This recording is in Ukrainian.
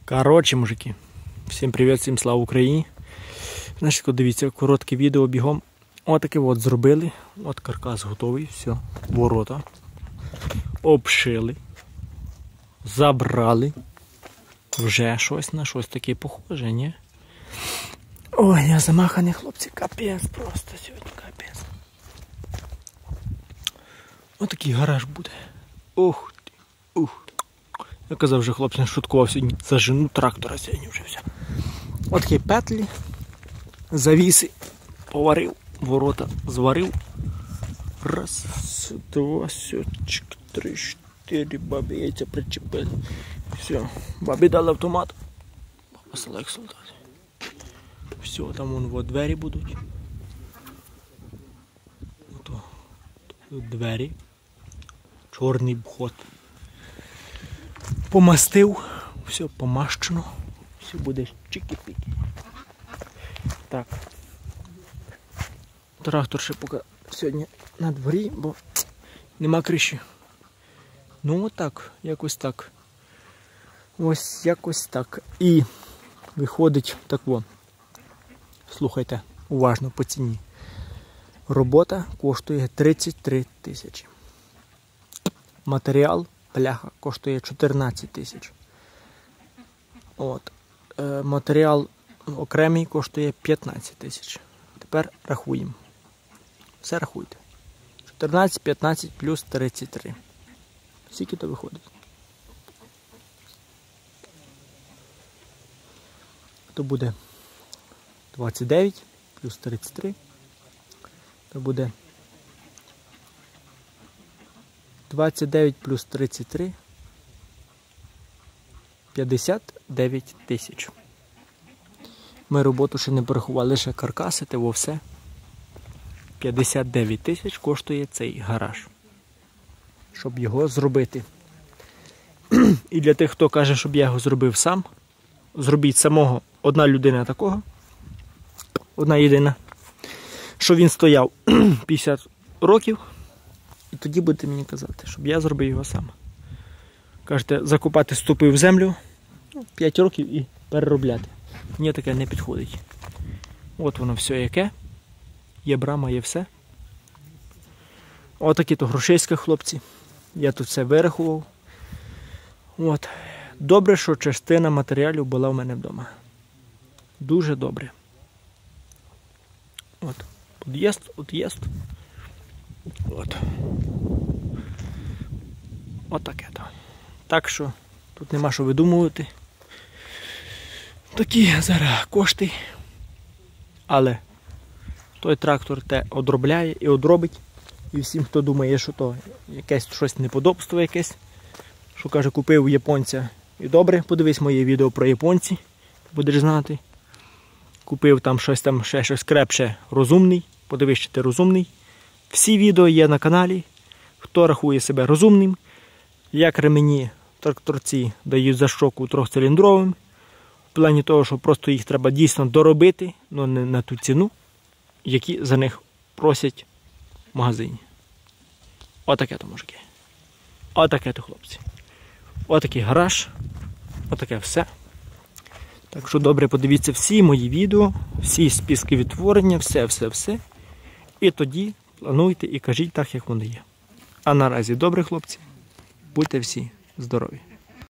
Коротше, мужики, всім привіт, всім слава Україні. Значить, дивіться, коротке відео бігом. Отаке от зробили. От каркас готовий, все, ворота. Обшили. Забрали. Вже щось на щось таке похоже, ні? Ой, я замаханий, хлопці, капець просто сьогодні, капець. Отакий гараж буде. Ух ти, ух. Я казав вже, хлопці, не шуткував сьогодні, зажену трактора сьогодні вже все. От такі петлі, завіси, поварив, ворота зварив. Раз, два, сьочик, три, чотири, бабі яйця причепили. Все, бабі дали автомат. Баба селек солдат. Все, там вон вот двері будуть. Ото двері. Чорний вход. Помастив, все помащено, все буде чики-піки. Так. Трактор ще поки сьогодні на дворі, бо нема криші. Ну отак, якось так. Ось якось так. І виходить так во. Слухайте, уважно по ціні. Робота коштує 33 тисячі. Матеріал, бляха, коштує 14 тисяч. От. Матеріал окремий коштує 15 тисяч. Тепер рахуємо. Все рахуйте. 14, 15 плюс 33. Скільки то виходить? То буде 29 плюс 33. То буде 29 плюс 33. 59 тисяч. Ми роботу ще не порахували, лише каркаси, того все. 59 тисяч коштує цей гараж. Щоб його зробити. І для тих, хто каже, щоб я його зробив сам, зробіть самого одна людина такого. Одна єдина. Що він стояв 50 років. І тоді будете мені казати, щоб я зробив його сам. Кажете, закопати ступи в землю 5 років і переробляти. Мені таке не підходить. От воно все яке. Є брама, є все. Отакі то грошейські хлопці. Я тут все вирахував. От. Добре, що частина матеріалів була в мене вдома. Дуже добре. От. Під'їзд, от'їзд. От. От таке то. Так що тут нема що видумувати. Такі зараз кошти. Але той трактор те одробляє і одробить. І всім, хто думає, що то якесь щось неподобство якесь, що каже, купив у японця і добре, подивись моє відео про японці, будеш знати. Купив там щось ще щось крепше, розумний, подивись, що ти розумний. Всі відео є на каналі, хто рахує себе розумним, як ремені тракторці дають за щоку трьохциліндровим, в плані того, що просто їх треба дійсно доробити, але не на ту ціну, які за них просять в магазині. Отаке то, мужики. Отаке то, хлопці. Отакий гараж. Отаке все. Так що добре подивіться всі мої відео, всі списки відтворення, все. І тоді плануйте і кажіть так, як воно є. А наразі добре, хлопці. Будьте всі здорові.